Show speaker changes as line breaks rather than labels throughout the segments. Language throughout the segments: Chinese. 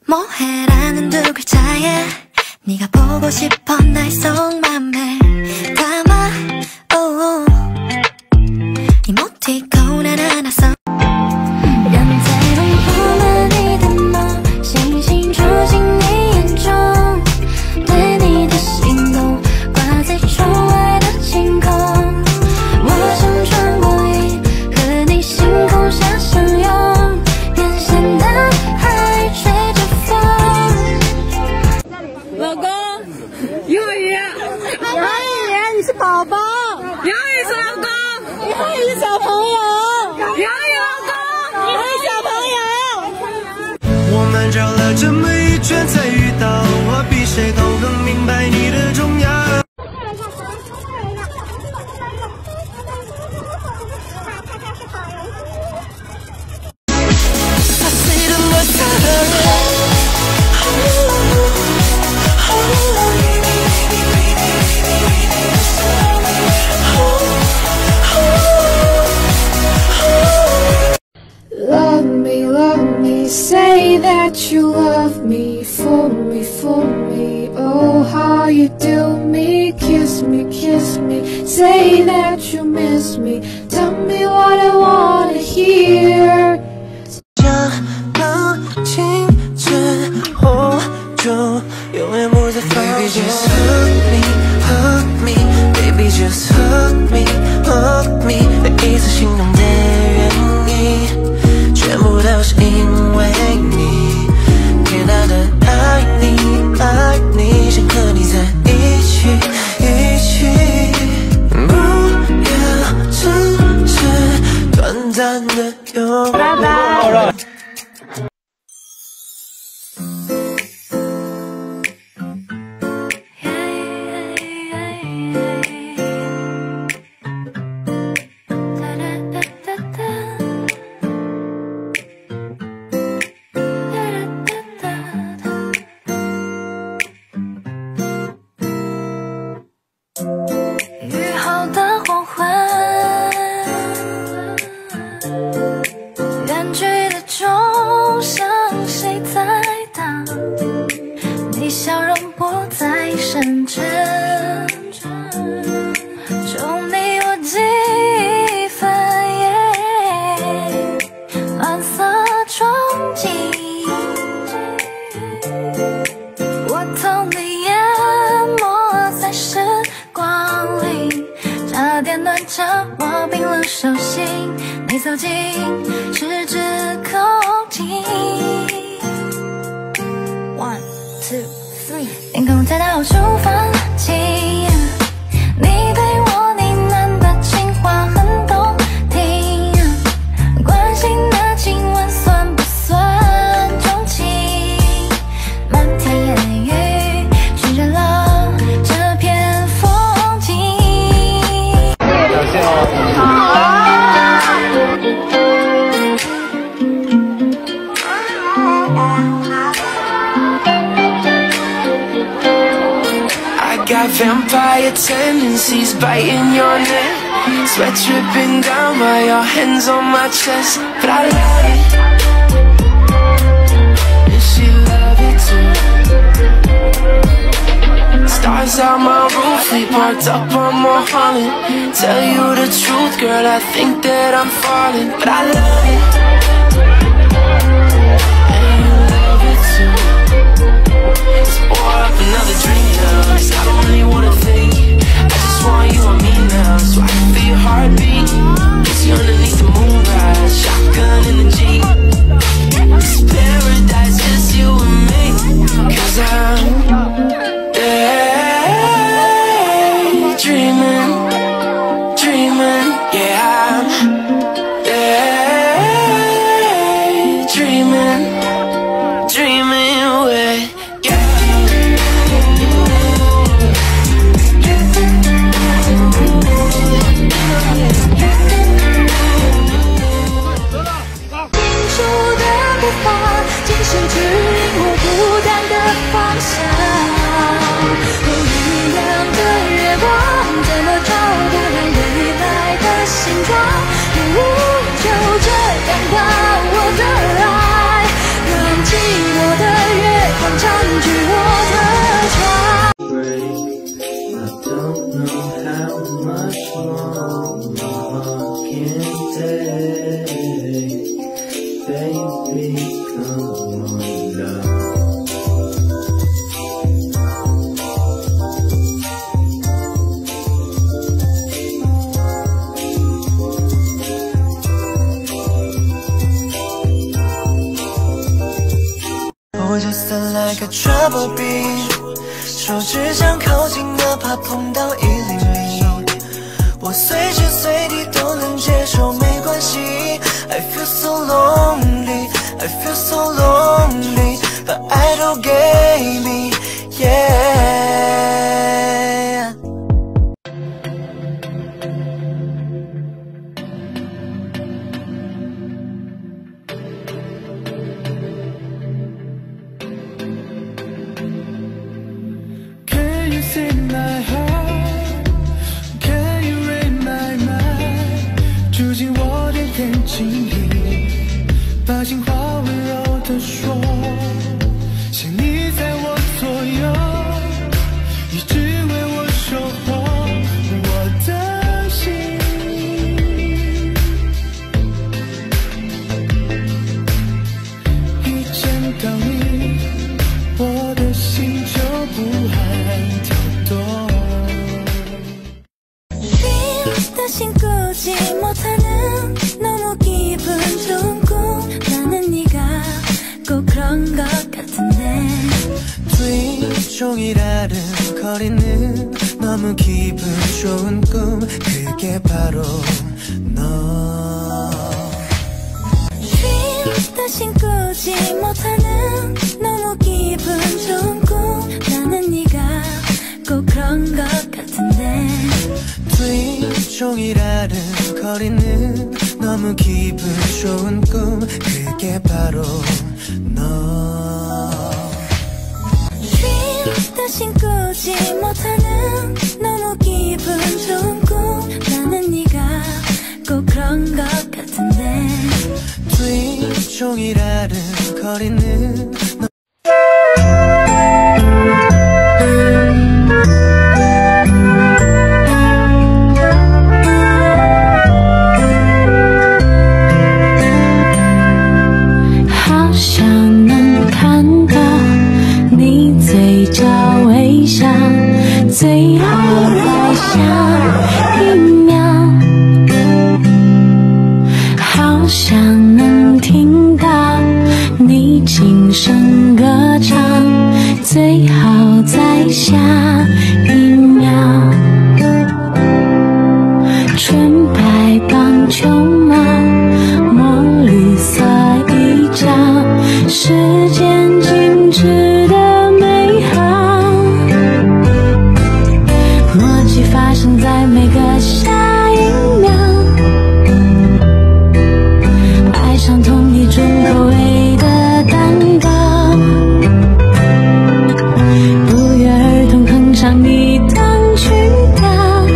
뭐해라는 두 글자에 네가 보고 싶어 날 속맘에 담아 이모티콘 하나 써
宝宝，杨宇是老公，杨宇是小朋友，杨宇老公，杨宇小朋友。
我们绕了这么一圈才遇到，我比谁都更明白你的重要。
Say that you love me, for me, for me. Oh, how you do me, kiss me, kiss me. Say that you miss me, tell me what I wanna hear.
想能静止或就永远不再放过。Baby just hug me, hug me, baby just hug me, hug me. 每一次心动的原因，全部都是因为你，天大的爱你，爱你，想和你在一起，一起，不要只是短暂的拥抱。
笑容不再深沉，宠你我几分蓝色憧憬，我同你淹没在时光里，差点暖着我冰冷手心，你走近十指空气。One, two. 天空太到处放晴，你对我呢喃的情话很动听，关心的亲吻算不算钟情？漫天烟雨渲染了这片风景。
感谢哦。
Got vampire tendencies biting your neck, sweat dripping down by your hands on my chest. But I love it, and she love it too. Stars out my roof, we parked up on Mulholland. Tell you the truth, girl, I think that I'm falling. But I love it, and you love it too. Let's pour up another drink now, 'cause I don't really wanna think. I just want you on me now, so I can feel your heartbeat. Kiss you underneath the moonrise, shotgun in the Jeep. This paradise, just you and me. 'Cause I'm dreaming, yeah, I'm 我 just like a trouble bee， 手指想靠近，哪怕碰到1厘米，我随时随地都能接受，没关系。I feel so lonely, I feel so lonely, but I don't get me, yeah.
Can you see my heart? Can you read my mind? 住进我的眼睛里，把情话温柔地说，想你在我左右，一直为我守候我的心。一见到你，我的心就不安跳动。
다신 꾸지 못하는 너무 기분 좋은 꿈 나는 네가 꼭 그런 것 같은데
종일 아른거리는 너무 기분 좋은 꿈 그게 바로 너
다신 꾸지 못하는 너무 기분 좋은 꿈 나는 네가 꼭 그런 것 같은데
종일 아른거리는 너무 기분 좋은 꿈 그게 바로 너
다신 꾸지 못하는 너무 기분 좋은 꿈 나는 네가 꼭 그런 것 같은데
종일 아른거리는
最好在下一秒，好想能听到你轻声歌唱。最好在下一秒，纯白棒球帽，墨绿色衣角，时间静止的美好。 发生在每个下一秒，爱上同一种口味的蛋糕，不约而同哼唱一段曲调，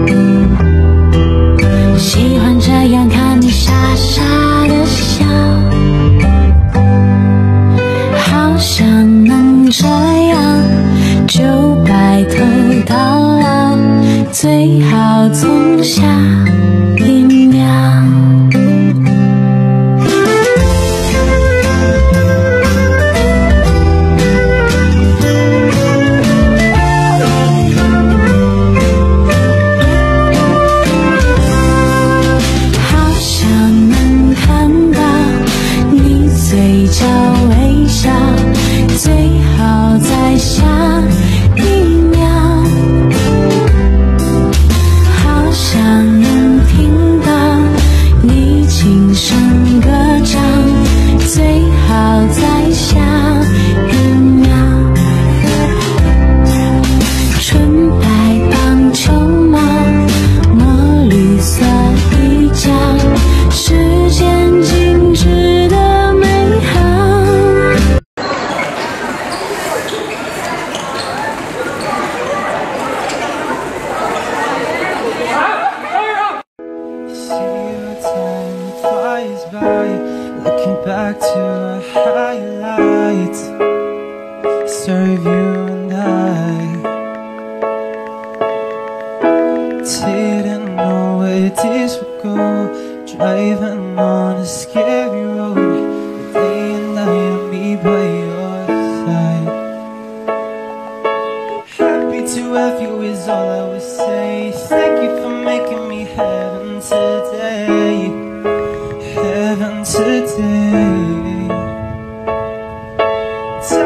喜欢这样看你傻傻的笑，好想能这样就白头到老。 最好从下一秒。好想能看到你嘴角微笑，最好在下一秒。 想能听到你轻声歌唱，最好在下一秒。纯白棒球帽，墨绿色衣角，时间静止的美好。
Looking back to our highlights, story of you and I. Didn't know where this would go, driving on a scary road. The day and night I'll be by your side. Happy to have you is all I would say. Thank you for making me heaven today. Heaven today.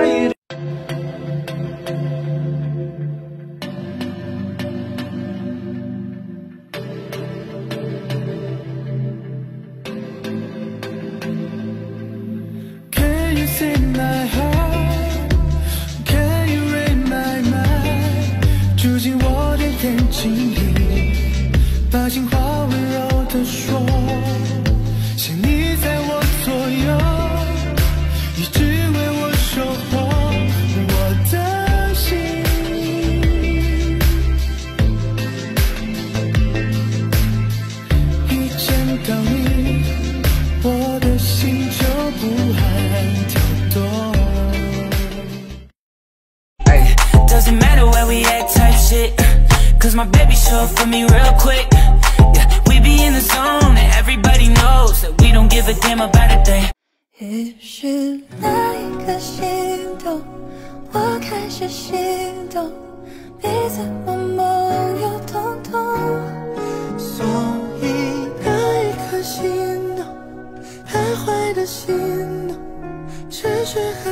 fell for me real quick. Yeah, we be in the zone and everybody knows that we don't give a damn about a thing.
于是那一刻心动，我开始心动，彼此默默又痛痛。
所以那一颗心动，徘徊的心动，持续。